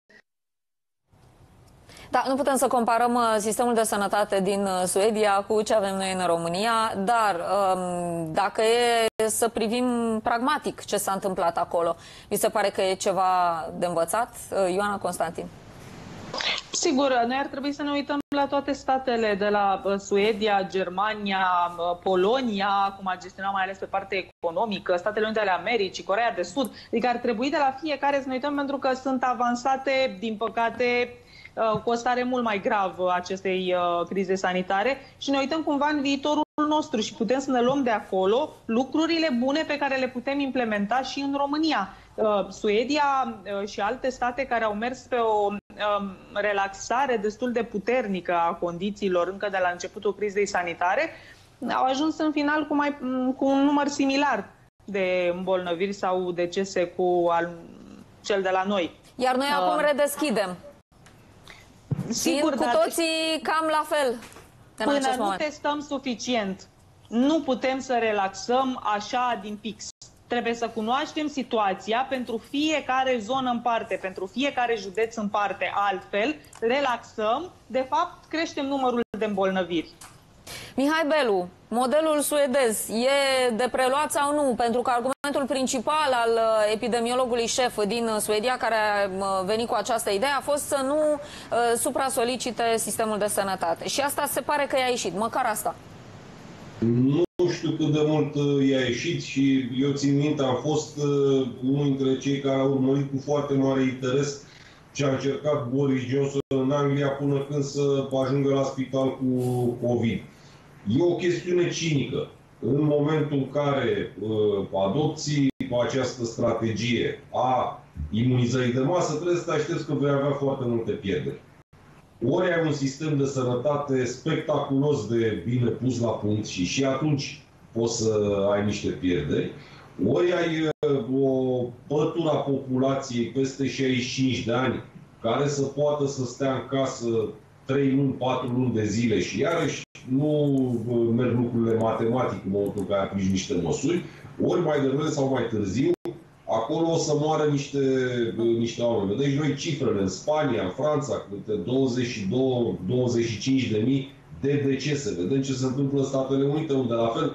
Speaker 3: Da, nu putem să comparăm sistemul de sănătate din Suedia cu ce avem noi în România, dar dacă e să privim pragmatic ce s-a întâmplat acolo, vi se pare că e ceva de învățat? Ioana Constantin.
Speaker 8: Sigur, noi ar trebui să ne uităm la toate statele de la Suedia, Germania, Polonia, cum a gestionat mai ales pe partea economică, Statele Unite ale Americii, Coreea de Sud. Adică ar trebui de la fiecare să ne uităm pentru că sunt avansate, din păcate, cu o stare mult mai gravă acestei crize sanitare și ne uităm cumva în viitorul nostru și putem să ne luăm de acolo lucrurile bune pe care le putem implementa și în România. Suedia și alte state care au mers pe o relaxare destul de puternică a condițiilor încă de la începutul crizei sanitare au ajuns în final cu, mai, cu un număr similar de îmbolnăviri sau decese cu al, cel de la noi.
Speaker 3: Iar noi uh, acum redeschidem.
Speaker 8: Sigur,
Speaker 3: cu toții cam la fel.
Speaker 8: Până nu moment. testăm suficient, nu putem să relaxăm așa din pix. Trebuie să cunoaștem situația pentru fiecare zonă în parte, pentru fiecare județ în parte, altfel relaxăm, de fapt creștem numărul de îmbolnăviri.
Speaker 3: Mihai Belu, modelul suedez e de preluat sau nu? Pentru că argumentul principal al epidemiologului șef din Suedia, care a venit cu această idee, a fost să nu uh, supra-solicite sistemul de sănătate. Și asta se pare că i-a ieșit, măcar asta.
Speaker 7: Nu știu cât de mult i-a ieșit și eu țin minte, am fost uh, unul dintre cei care au urmărit cu foarte mare interes ce a încercat Boris Johnson în Anglia până când să ajungă la spital cu COVID. E o chestiune cinică. În momentul în care uh, adopți această strategie a imunizării de masă, trebuie să te aștepți că vei avea foarte multe pierderi. Ori ai un sistem de sănătate spectaculos de bine pus la punct și și atunci poți să ai niște pierderi, ori ai uh, o pătură a populației peste șaizeci și cinci de ani care să poată să stea în casă trei luni, patru luni de zile și iarăși nu merg lucrurile matematic în momentul în care aplici niște măsuri, ori mai devreme sau mai târziu, acolo o să moară niște, niște oameni. Deci noi cifrele în Spania, în Franța, câte douăzeci și două douăzeci și cinci de mii de decese. Vedem ce se întâmplă în Statele Unite, unde la fel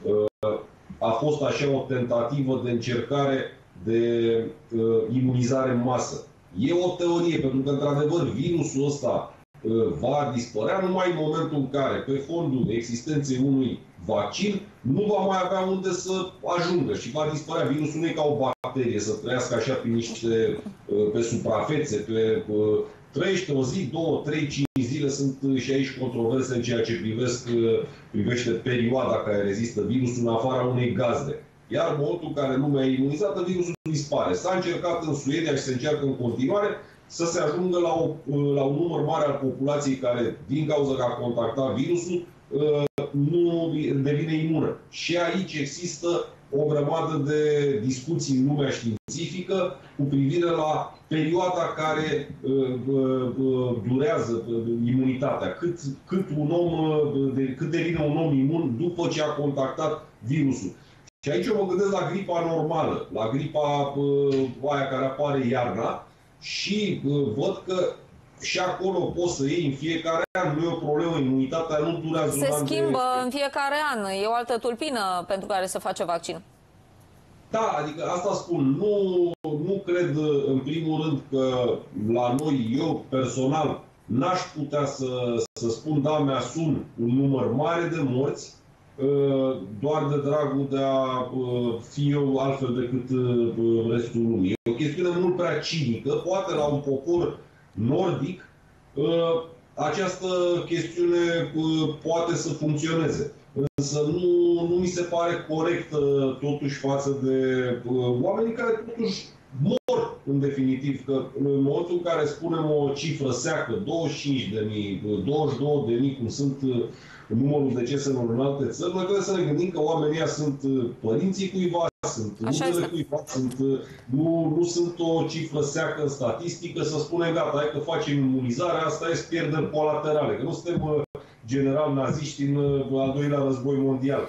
Speaker 7: a fost așa o tentativă de încercare de imunizare în masă. E o teorie, pentru că, într-adevăr, virusul ăsta va dispărea numai în momentul în care, pe fondul existenței unui vaccin, nu va mai avea unde să ajungă și va dispărea. Virusul nu e ca o bacterie să trăiască așa pe niște, pe suprafețe, pe, trăiește o zi, două, trei, cinci zile, sunt și aici controverse în ceea ce privesc, privește perioada care rezistă virusul în afara unei gazde. Iar în momentul în care lumea e imunizată, virusul dispare. S-a încercat în Suedia și se încearcă în continuare să se ajungă la, o, la un număr mare al populației care, din cauza că a contactat virusul, nu devine imună. Și aici există o grămadă de discuții în lumea științifică cu privire la perioada care durează imunitatea. Cât, cât, un om, cât devine un om imun după ce a contactat virusul. Și aici eu mă gândesc la gripa normală, la gripa aia care apare iarna, și văd că și acolo poți să iei în fiecare an, nu e o problemă, imunitatea nu durează un an.
Speaker 3: Se schimbă în fiecare an, e o altă tulpină pentru care se face vaccin.
Speaker 7: Da, adică asta spun, nu, nu cred în primul rând că la noi, eu personal, n-aș putea să, să spun, da, mi-asum un număr mare de morți, doar de dragul de a fi eu altfel decât restul lumii. E o chestiune mult prea cinică, poate la un popor nordic această chestiune poate să funcționeze. Însă nu, nu mi se pare corect totuși față de oamenii care totuși mor în definitiv, că în momentul în care spunem o cifră seacă, douăzeci și cinci de mii, douăzeci și două de mii, cum sunt numărul deceselor în alte țări, noi trebuie să ne gândim că oamenii ăia sunt părinții cuiva, sunt rudele cuiva, sunt, nu, nu sunt o cifră seacă statistică să spunem gata, hai că facem imunizarea, asta e pierderi colaterale, că nu suntem general naziști în al doilea război mondial.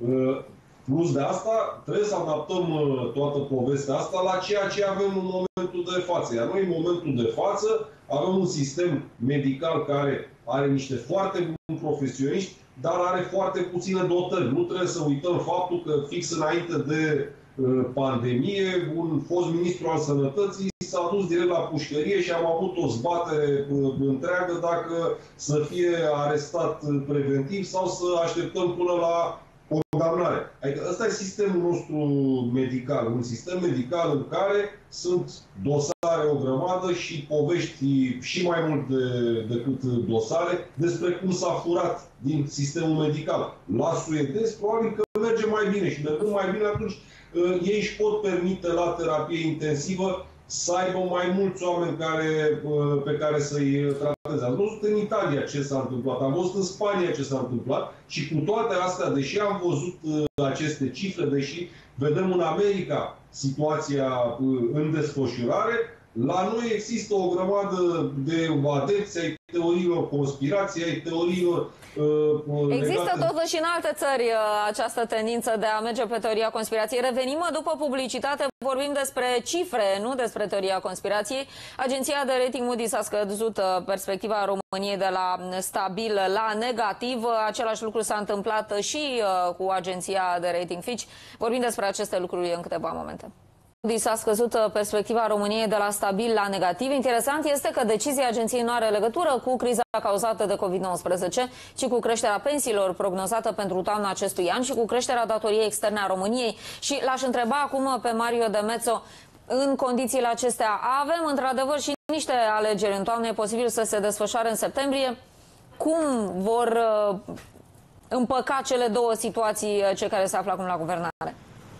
Speaker 7: Plus de asta, trebuie să adaptăm toată povestea asta la ceea ce avem în momentul de față. Iar noi, în momentul de față, avem un sistem medical care are niște foarte buni profesioniști, dar are foarte puține dotări. Nu trebuie să uităm faptul că fix înainte de pandemie, un fost ministru al sănătății s-a dus direct la pușcărie și am avut o zbatere întreagă dacă să fie arestat preventiv sau să așteptăm până la condamnare. Adică ăsta e sistemul nostru medical, un sistem medical în care sunt dosare o grămadă și povești și mai mult de, decât dosare despre cum s-a furat din sistemul medical. La suedezi probabil că merge mai bine și mergând mai bine atunci ei își pot permite la terapie intensivă să aibă mai mulți oameni care, pe care să-i trateze. Am văzut în Italia ce s-a întâmplat, am văzut în Spania ce s-a întâmplat și cu toate astea, deși am văzut aceste cifre, deși vedem în America situația în desfășurare, la noi există o grămadă de adepți ai teoriilor conspirației, ai teoriilor uh,
Speaker 3: Există
Speaker 7: legate...
Speaker 3: totuși în alte țări această tendință de a merge pe teoria conspirației. Revenim după publicitate, vorbim despre cifre, nu despre teoria conspirației. Agenția de rating Moody's a scăzut perspectiva României de la stabil la negativ. Același lucru s-a întâmplat și cu agenția de rating Fitch. Vorbim despre aceste lucruri în câteva momente. S-a scăzut perspectiva României de la stabil la negativ. Interesant este că decizia agenției nu are legătură cu criza cauzată de COVID nouăsprezece, ci cu creșterea pensiilor prognozată pentru toamna acestui an și cu creșterea datoriei externe a României. Și l-aș întreba acum pe Mario De Mezzo, în condițiile acestea avem într-adevăr și niște alegeri în toamnă, e posibil să se desfășoare în septembrie. Cum vor împăca cele două situații cei care se află acum la guvernare?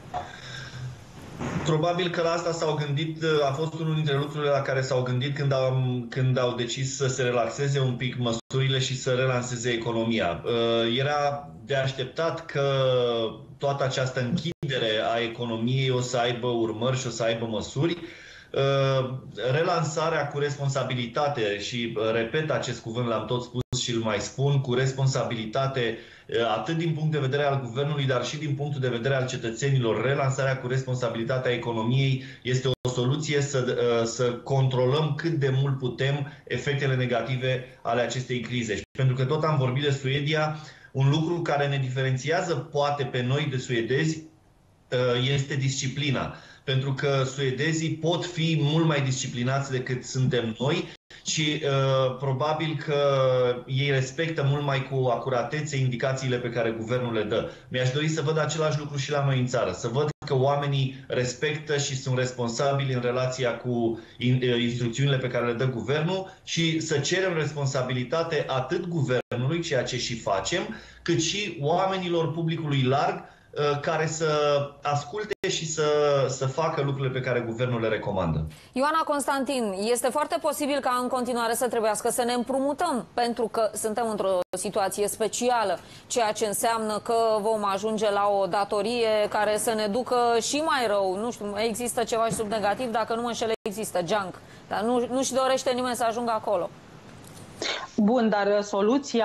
Speaker 9: Probabil că la asta s-au gândit, a fost unul dintre lucrurile la care s-au gândit când au, când au decis să se relaxeze un pic măsurile și să relanseze economia. Era de așteptat că toată această închidere a economiei o să aibă urmări și o să aibă măsuri. Relansarea cu responsabilitate, și repet acest cuvânt, l-am tot spus și îl mai spun, cu responsabilitate atât din punct de vedere al guvernului, dar și din punctul de vedere al cetățenilor. Relansarea cu responsabilitatea economiei este o soluție să, să controlăm cât de mult putem efectele negative ale acestei crize. Și pentru că tot am vorbit de Suedia, un lucru care ne diferențiază poate pe noi de suedezi este disciplina. Pentru că suedezii pot fi mult mai disciplinați decât suntem noi și uh, probabil că ei respectă mult mai cu acuratețe indicațiile pe care guvernul le dă. Mi-aș dori să văd același lucru și la noi în țară, să văd că oamenii respectă și sunt responsabili în relația cu instrucțiunile pe care le dă guvernul și să cerem responsabilitate atât guvernului, ceea ce și facem, cât și oamenilor, publicului larg, care să asculte și să, să facă lucrurile pe care guvernul le recomandă.
Speaker 3: Ioana Constantin, este foarte posibil ca în continuare să trebuiască să ne împrumutăm, pentru că suntem într-o situație specială, ceea ce înseamnă că vom ajunge la o datorie care să ne ducă și mai rău. Nu știu, există ceva și sub negativ, dacă nu mă înșel, există junk, dar nu, nu-și dorește nimeni să ajungă acolo.
Speaker 8: Bun, dar soluția pentru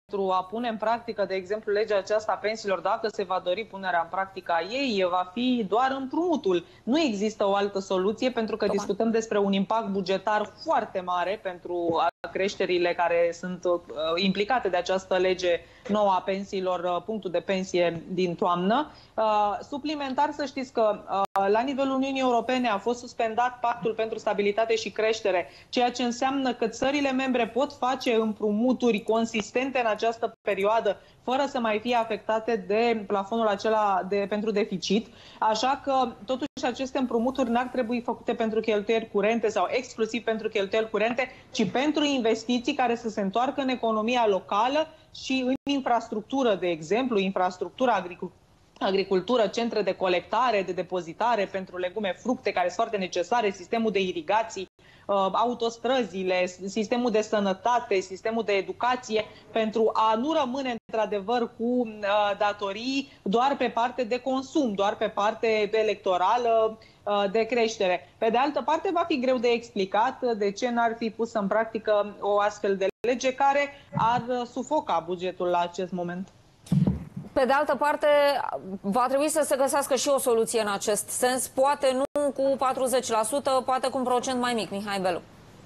Speaker 8: pentru a pune în practică, de exemplu, legea aceasta a pensiilor, dacă se va dori punerea în practică a ei, va fi doar împrumutul. Nu există o altă soluție, pentru că Tocmai. discutăm despre un impact bugetar foarte mare pentru creșterile care sunt uh, implicate de această lege nouă a pensiilor, uh, punctul de pensie din toamnă. Uh, suplimentar, să știți că uh, la nivelul Uniunii Europene a fost suspendat Pactul pentru Stabilitate și Creștere, ceea ce înseamnă că țările membre pot face împrumuturi consistente în această perioadă, fără să mai fie afectate de plafonul acela de, pentru deficit. Așa că, totuși, aceste împrumuturi n-ar trebui făcute pentru cheltuieli curente sau exclusiv pentru cheltuieli curente, ci pentru investiții care să se întoarcă în economia locală și în infrastructură, de exemplu, infrastructura agricultură, agricultură, centre de colectare, de depozitare pentru legume, fructe, care sunt foarte necesare, sistemul de irigații, autostrăzile, sistemul de sănătate, sistemul de educație, pentru a nu rămâne într-adevăr cu datorii doar pe parte de consum, doar pe parte electorală, de creștere. Pe de altă parte, va fi greu de explicat de ce n-ar fi pusă în practică o astfel de lege care ar sufoca bugetul la acest moment.
Speaker 3: Pe de altă parte, va trebui să se găsească și o soluție în acest sens, poate nu cu patruzeci la sută, poate cu un procent mai mic. Mihai Belu.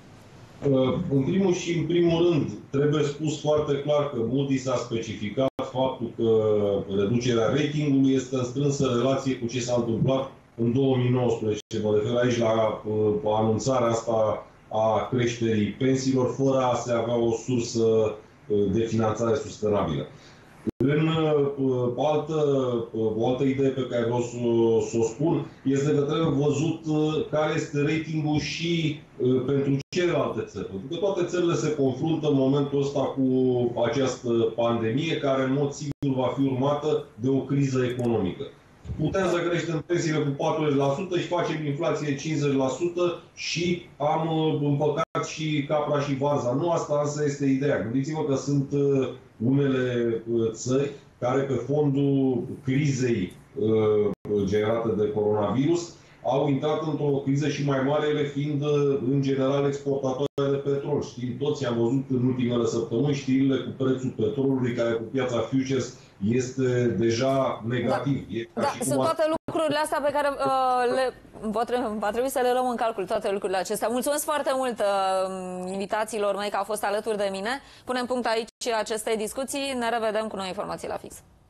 Speaker 7: În primul și în primul rând, trebuie spus foarte clar că Moody's a specificat faptul că reducerea ratingului este în strânsă relație cu ce s-a întâmplat în două mii nouăsprezece. Mă refer aici la anunțarea asta a creșterii pensiilor, fără a se avea o sursă de finanțare sustenabilă. În uh, altă, uh, o altă idee pe care vreau să, să o spun este că trebuie văzut uh, care este ratingul și uh, pentru celelalte țări. Pentru că toate țările se confruntă în momentul ăsta cu această pandemie, care în mod sigur va fi urmată de o criză economică. Putem să creștem pensiile cu patruzeci la sută și facem inflație cincizeci la sută și am împăcat și capra și vaza. Nu asta însă este ideea. Gândiți-vă că sunt unele țări care pe fondul crizei generate de coronavirus au intrat într-o criză și mai mare, ele fiind în general exportatoare de petrol. Știm toți, am văzut în ultimele săptămâni știrile cu prețul petrolului, care cu piața futures este deja negativ.
Speaker 3: Da,
Speaker 7: e
Speaker 3: da sunt a... toate lucrurile astea pe care uh, le, va, trebui, va trebui să le luăm în calcul, toate lucrurile acestea. Mulțumesc foarte mult uh, invitațiilor mei că au fost alături de mine. Punem punct aici acestei discuții. Ne revedem cu noi informații la fix.